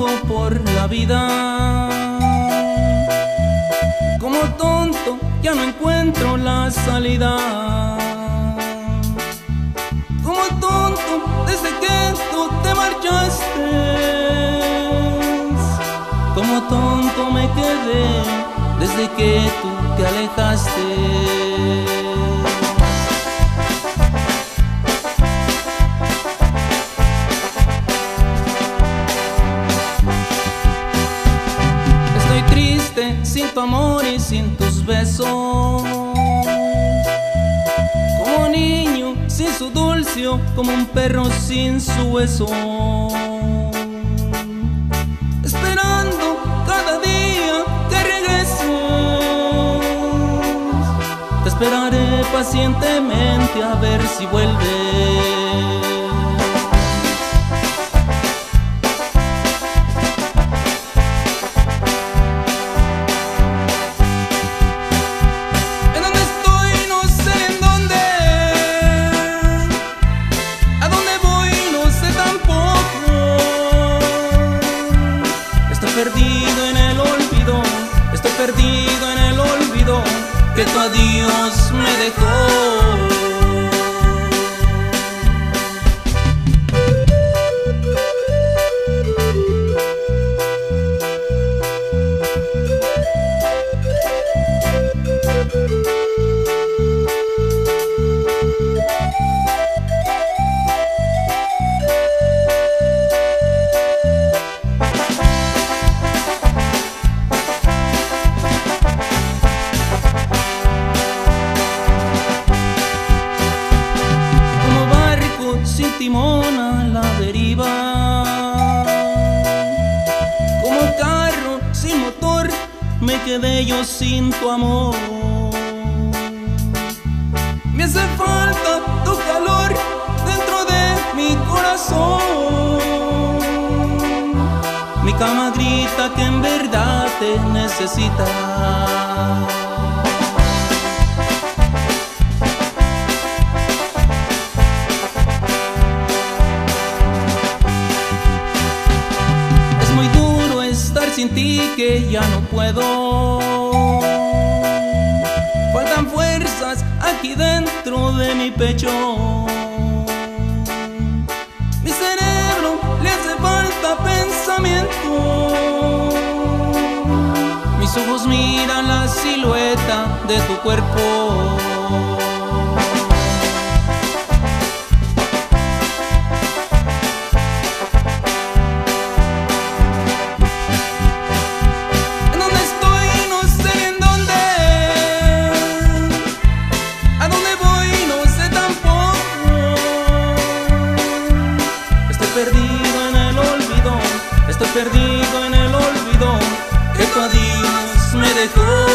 vago por la vida. Como tonto ya no encuentro la salida. Como tonto desde que tú te marchaste. Como tonto me quedé desde que tú te alejaste. Sin tu amor y sin tus besos, como niño sin su dulce, como un perro sin su hueso, esperando cada día que regreses. Te esperaré pacientemente a ver si vuelves. Perdido en el olvido, estoy perdido en el olvido que tu adiós me dejó. Sin timón a la deriva, como carro sin motor me quedé yo sin tu amor. Me hace falta tu calor dentro de mi corazón. Mi cama grita que en verdad te necesita. Sin ti que ya no puedo. Faltan fuerzas aquí dentro de mi pecho. Mi cerebro le hace falta pensamiento. Mis ojos miran la silueta de tu cuerpo. Estoy perdido en el olvido que tu adiós me dejó.